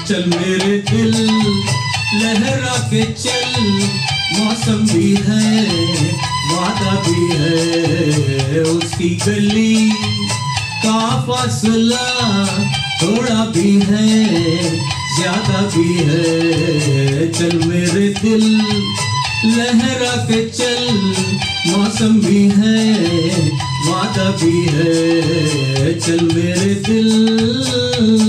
चल मेरे दिल लहरा के चल, मौसम भी है वादा भी है, उसकी गली का फासला थोड़ा भी है ज्यादा भी है। चल मेरे दिल लहरा के चल, मौसम भी है वादा भी है, चल मेरे दिल।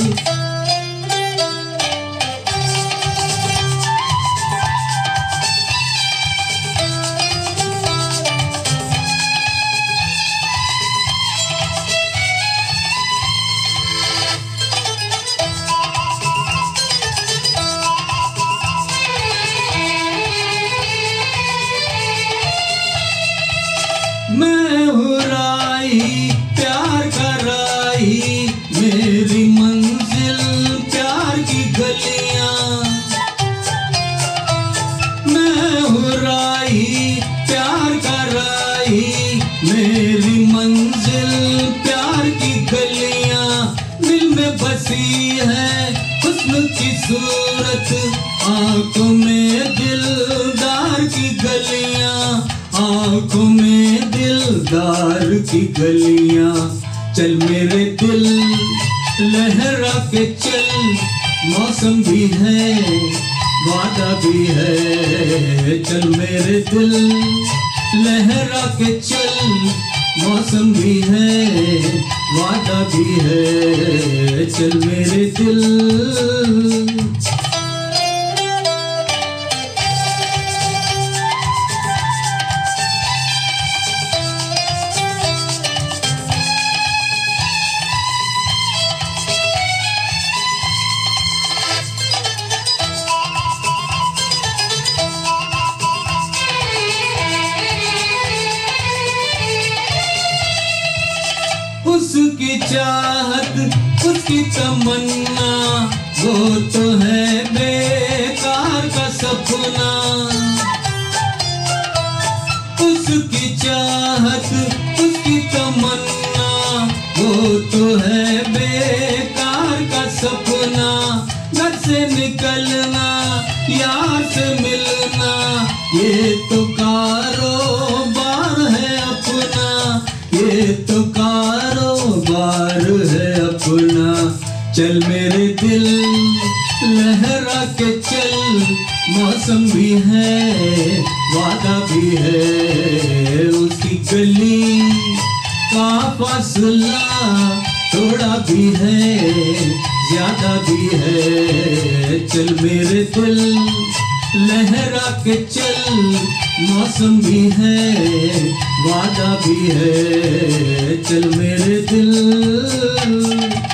मैं हूँ राही प्यार का राही, मेरी मंजिल प्यार की गलियां। मैं हूँ राही प्यार का राही, मेरी मंजिल प्यार की गलियां। दिल में बसी है हुस्न की सूरत, आंखों में दिलदार की गलियां, आंखों में दिलदार की गलियां। चल मेरे दिल लहरा के चल, मौसम भी है वादा भी है, चल मेरे दिल लहरा के चल, मौसम भी है वादा भी है, चल मेरे दिल। उसकी चाहत उसकी तमन्ना, वो तो है बेकार का सपना। उसकी चाहत उसकी तमन्ना, वो तो है बेकार का सपना। घर से निकलना यार से मिलना, ये तो कारोबार है अपना, ये तो कारोबार है अपना। चल मेरे दिल लहरा के चल, मौसम भी है वादा भी है, उसकी गली का फासला थोड़ा भी है ज्यादा भी है। चल मेरे दिल लहरा के चल, मौसम भी है वादा भी है, चल मेरे दिल।